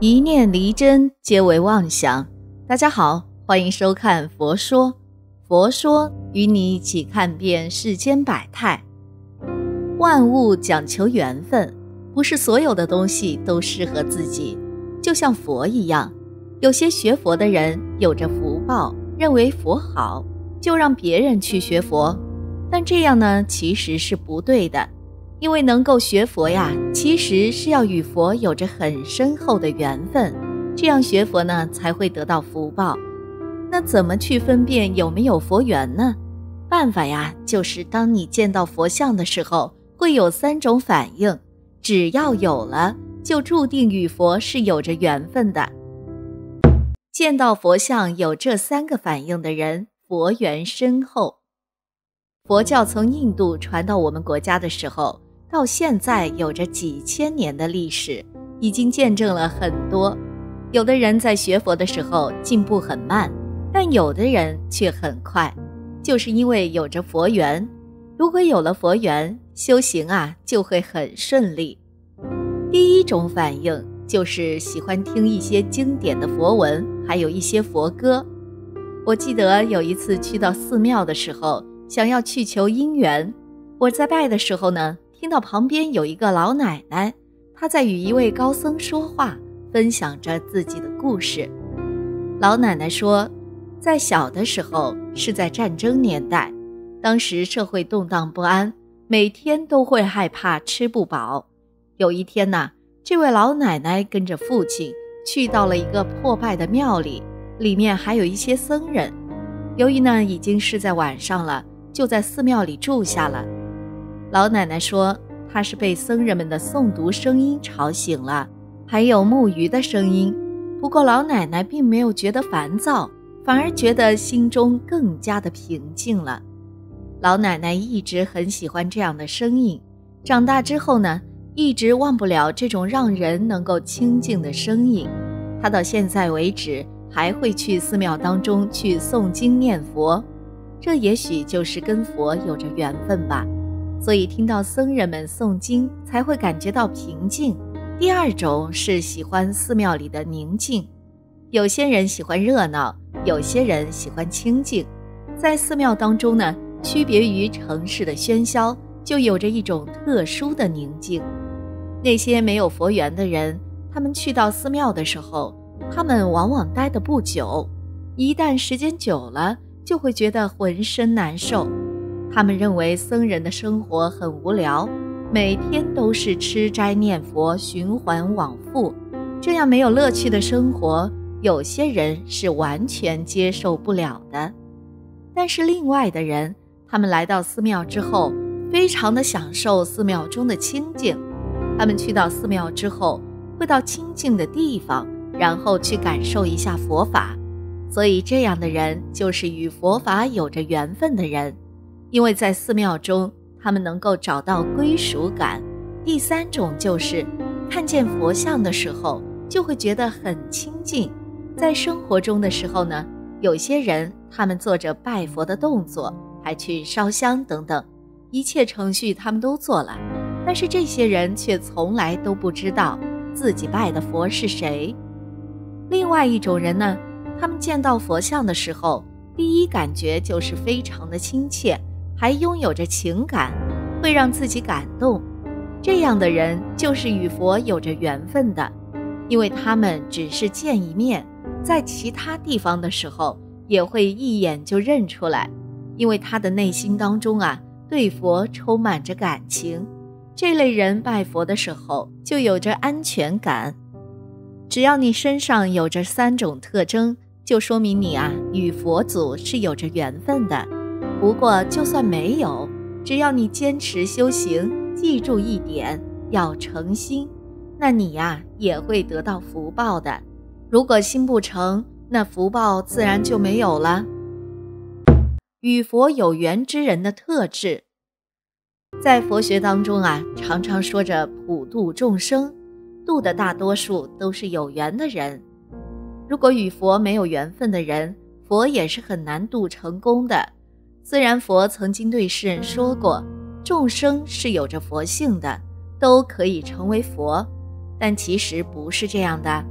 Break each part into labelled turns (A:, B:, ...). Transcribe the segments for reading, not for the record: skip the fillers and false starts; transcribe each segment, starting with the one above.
A: 一念离真，皆为妄想。大家好，欢迎收看佛说。佛说与你一起看遍世间百态。万物讲求缘分，不是所有的东西都适合自己。就像佛一样，有些学佛的人有着福报，认为佛好，就让别人去学佛。但这样呢，其实是不对的。因为能够学佛呀，其实是要与佛有着很深厚的缘分，这样学佛呢才会得到福报。那怎么去分辨有没有佛缘呢？办法呀，就是当你见到佛像的时候，会有3种反应，只要有了，就注定与佛是有着缘分的。见到佛像有这3个反应的人，佛缘深厚。佛教从印度传到我们国家的时候，到现在有着几千年的历史，已经见证了很多。有的人在学佛的时候进步很慢，但有的人却很快，就是因为有着佛缘。如果有了佛缘，修行啊就会很顺利。第一种反应就是喜欢听一些经典的佛文，还有一些佛歌。我记得有一次去到寺庙的时候，想要去求姻缘。我在拜的时候呢，听到旁边有一个老奶奶，她在与一位高僧说话，分享着自己的故事。老奶奶说，在小的时候是在战争年代，当时社会动荡不安，每天都会害怕吃不饱。有一天呢，这位老奶奶跟着父亲去到了一个破败的庙里，里面还有一些僧人。由于呢已经是在晚上了，就在寺庙里住下了。老奶奶说，她是被僧人们的诵读声音吵醒了，还有木鱼的声音。不过老奶奶并没有觉得烦躁，反而觉得心中更加的平静了。老奶奶一直很喜欢这样的声音，长大之后呢，一直忘不了这种让人能够清静的声音。她到现在为止还会去寺庙当中去诵经念佛，这也许就是跟佛有着缘分吧。所以听到僧人们诵经才会感觉到平静。第二种是喜欢寺庙里的宁静。有些人喜欢热闹，有些人喜欢清静。在寺庙当中呢，区别于城市的喧嚣，就有着一种特殊的宁静。那些没有佛缘的人，他们去到寺庙的时候，他们往往待得不久，一旦时间久了，就会觉得浑身难受。他们认为僧人的生活很无聊，每天都是吃斋念佛，循环往复，这样没有乐趣的生活，有些人是完全接受不了的。但是另外的人，他们来到寺庙之后，非常的享受寺庙中的清静。他们去到寺庙之后，会到清静的地方，然后去感受一下佛法。所以这样的人就是与佛法有着缘分的人，因为在寺庙中他们能够找到归属感。第3种就是看见佛像的时候就会觉得很清静。在生活中的时候呢，有些人他们做着拜佛的动作，还去烧香等等，一切程序他们都做了，但是这些人却从来都不知道自己拜的佛是谁。另外一种人呢，他们见到佛像的时候，第一感觉就是非常的亲切，还拥有着情感，会让自己感动。这样的人就是与佛有着缘分的，因为他们只是见一面，在其他地方的时候也会一眼就认出来，因为他的内心当中啊，对佛充满着感情。这类人拜佛的时候就有着安全感。只要你身上有着3种特征，就说明你啊与佛祖是有着缘分的。不过就算没有，只要你坚持修行，记住一点，要诚心，那你呀也会得到福报的。如果心不诚，那福报自然就没有了。与佛有缘之人的特质，在佛学当中啊，常常说着普度众生，度的大多数都是有缘的人。如果与佛没有缘分的人，佛也是很难度成功的。虽然佛曾经对世人说过，众生是有着佛性的，都可以成为佛，但其实不是这样的。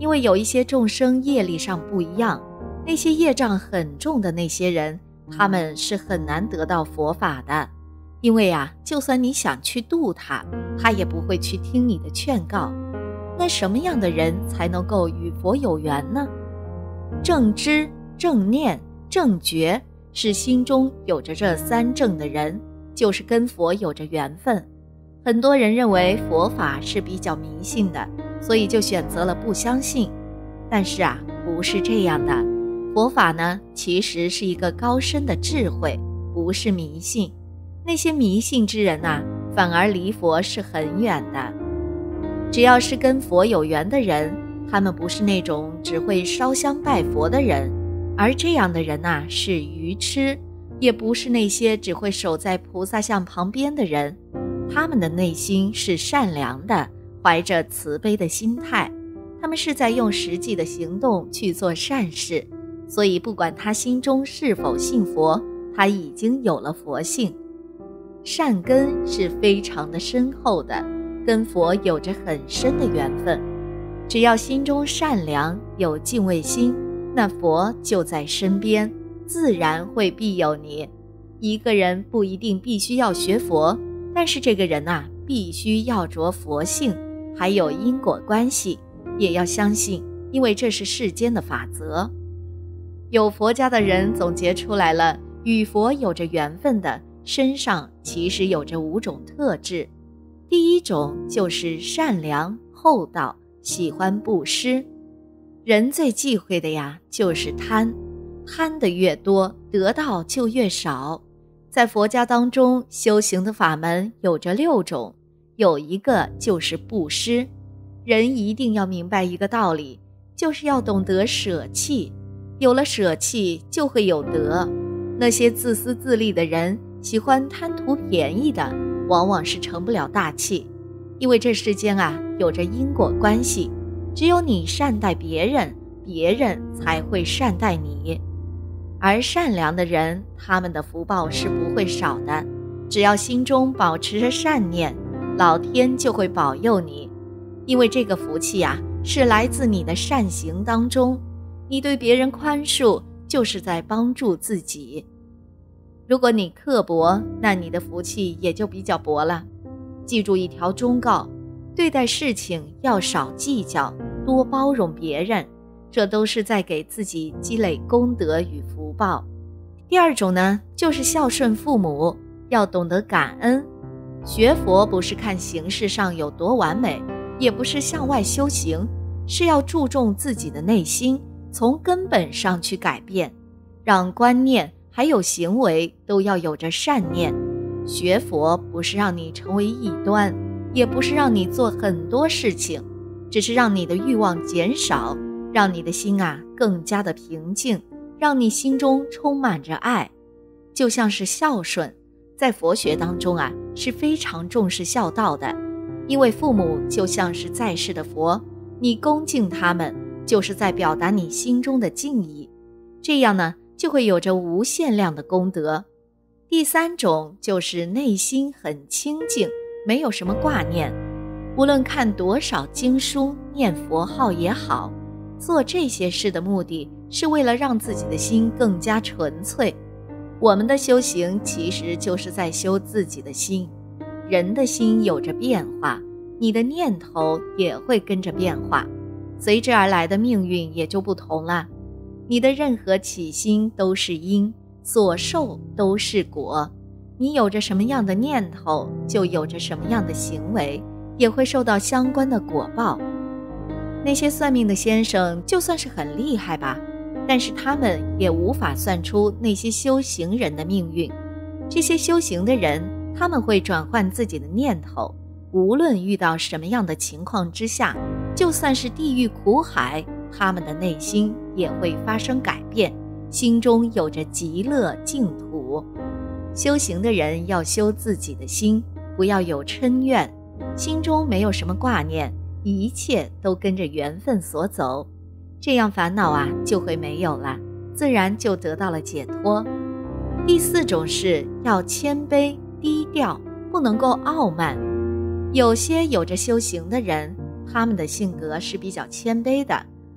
A: 因为有一些众生业力上不一样，那些业障很重的那些人，他们是很难得到佛法的。因为就算你想去度他，他也不会去听你的劝告。那什么样的人才能够与佛有缘呢？正知、正念、正觉，是心中有着这三正的人，就是跟佛有着缘分。很多人认为佛法是比较迷信的，所以就选择了不相信。但是不是这样的。佛法呢，其实是一个高深的智慧，不是迷信。那些迷信之人反而离佛是很远的。只要是跟佛有缘的人，他们不是那种只会烧香拜佛的人，而这样的人是愚痴，也不是那些只会守在菩萨像旁边的人。他们的内心是善良的，怀着慈悲的心态，他们是在用实际的行动去做善事，所以不管他心中是否信佛，他已经有了佛性。善根是非常的深厚的，跟佛有着很深的缘分。只要心中善良，有敬畏心，那佛就在身边，自然会庇佑你。一个人不一定必须要学佛，但是这个人必须要着佛性，还有因果关系，也要相信，因为这是世间的法则。有佛家的人总结出来了，与佛有着缘分的身上其实有着5种特质。第一种就是善良、厚道，喜欢布施。人最忌讳的就是贪，贪的越多，得到就越少。在佛家当中，修行的法门有着6种，有一个就是布施。人一定要明白一个道理，就是要懂得舍弃，有了舍弃就会有得。那些自私自利的人，喜欢贪图便宜的，往往是成不了大器。因为这世间有着因果关系，只有你善待别人，别人才会善待你。而善良的人，他们的福报是不会少的，只要心中保持着善念，老天就会保佑你。因为这个福气是来自你的善行当中，你对别人宽恕，就是在帮助自己。如果你刻薄，那你的福气也就比较薄了。记住一条忠告，对待事情要少计较，多包容别人，这都是在给自己积累功德与福报。第二种呢，就是孝顺父母，要懂得感恩。学佛不是看形式上有多完美，也不是向外修行，是要注重自己的内心，从根本上去改变，让观念还有行为都要有着善念。学佛不是让你成为异端，也不是让你做很多事情，只是让你的欲望减少，让你的心更加的平静，让你心中充满着爱。就像是孝顺，在佛学当中是非常重视孝道的，因为父母就像是在世的佛，你恭敬他们，就是在表达你心中的敬意，这样呢，就会有着无限量的功德。第三种就是内心很清净，没有什么挂念，无论看多少经书，念佛号也好，做这些事的目的是为了让自己的心更加纯粹。我们的修行其实就是在修自己的心。人的心有着变化，你的念头也会跟着变化，随之而来的命运也就不同了。你的任何起心都是因，所受都是果。你有着什么样的念头，就有着什么样的行为，也会受到相关的果报。那些算命的先生就算是很厉害吧，但是他们也无法算出那些修行人的命运。这些修行的人，他们会转换自己的念头，无论遇到什么样的情况之下，就算是地狱苦海，他们的内心也会发生改变，心中有着极乐净土。修行的人要修自己的心，不要有嗔怨，心中没有什么挂念，一切都跟着缘分所走，这样烦恼就会没有了，自然就得到了解脱。第四种是要谦卑低调，不能够傲慢。有些有着修行的人，他们的性格是比较谦卑的，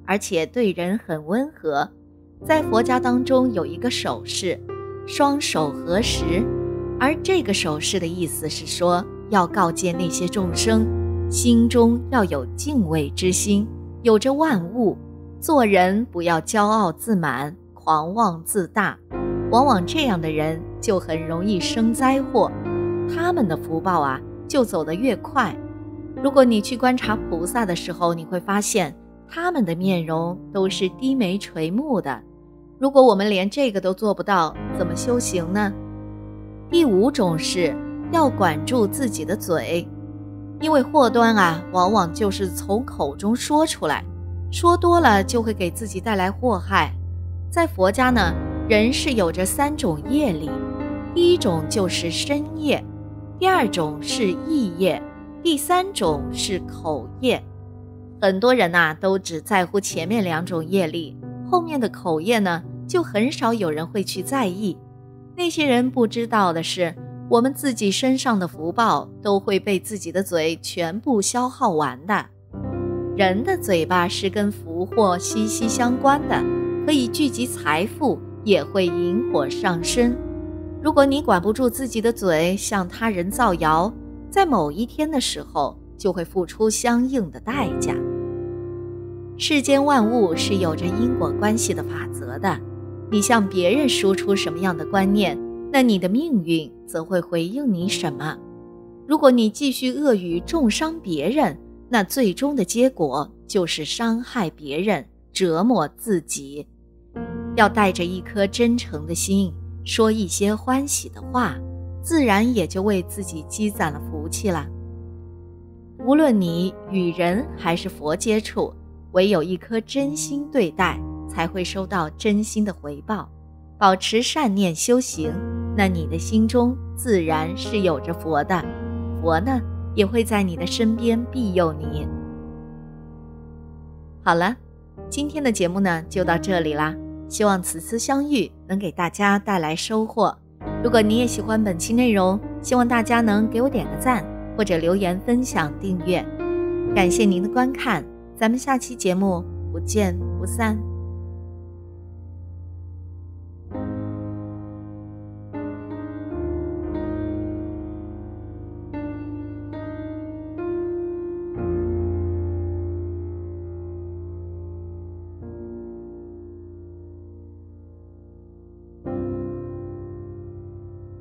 A: 而且对人很温和。在佛家当中有一个手势，双手合十，而这个手势的意思是说，要告诫那些众生，心中要有敬畏之心，有着万物，做人不要骄傲自满，狂妄自大，往往这样的人就很容易生灾祸，他们的福报啊就走得越快。如果你去观察菩萨的时候，你会发现他们的面容都是低眉垂目的。如果我们连这个都做不到，怎么修行呢？第5种是要管住自己的嘴，因为祸端啊，往往就是从口中说出来，说多了就会给自己带来祸害。在佛家呢，人是有着3种业力，第1种就是身业，第2种是意业，第3种是口业。很多人啊，都只在乎前面2种业力，后面的口业呢，就很少有人会去在意。那些人不知道的是，我们自己身上的福报都会被自己的嘴全部消耗完的。人的嘴巴是跟福祸息息相关的，可以聚集财富，也会引火上身。如果你管不住自己的嘴，向他人造谣，在某一天的时候，就会付出相应的代价。世间万物是有着因果关系的法则的，你向别人输出什么样的观念，那你的命运则会回应你什么。如果你继续恶语重伤别人，那最终的结果就是伤害别人，折磨自己。要带着一颗真诚的心，说一些欢喜的话，自然也就为自己积攒了福气了。无论你与人还是佛接触，唯有一颗真心对待，才会收到真心的回报。保持善念修行，那你的心中自然是有着佛的，佛呢，也会在你的身边庇佑你。好了，今天的节目呢，就到这里啦。希望此次相遇能给大家带来收获。如果你也喜欢本期内容，希望大家能给我点个赞，或者留言分享订阅。感谢您的观看，咱们下期节目不见不散。